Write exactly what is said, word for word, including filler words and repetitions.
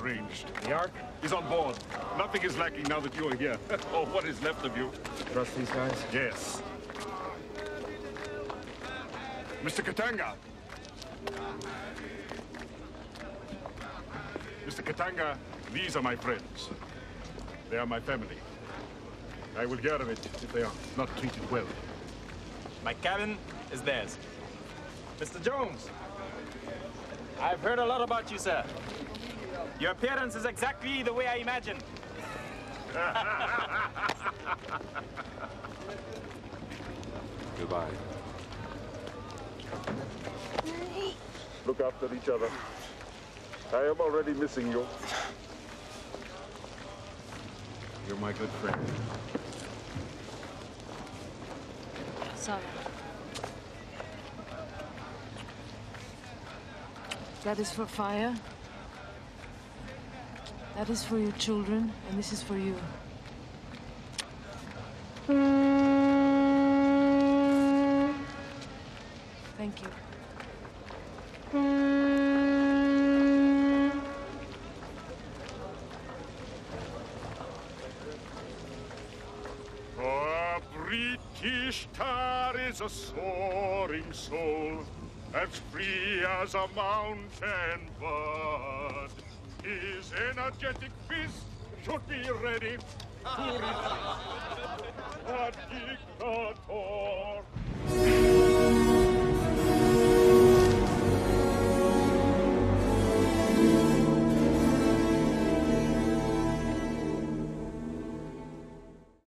arranged. The Ark Is on board. Nothing is lacking now that you are here. Or what is left of you. Trust these guys? Yes. Mister Katanga. Mister Katanga, these are my friends. They are my family. I will hear of it if they are not treated well. My cabin is theirs. Mister Jones, I've heard a lot about you, sir. Your appearance is exactly the way I imagined. Goodbye. Look after each other. I am already missing you. You're my good friend. Sarah. That is for fire. That is for your children, and this is for you. Thank you. A British tar is a soaring soul, as free as a mountain bird. His energetic fist should be ready to resist a dictator.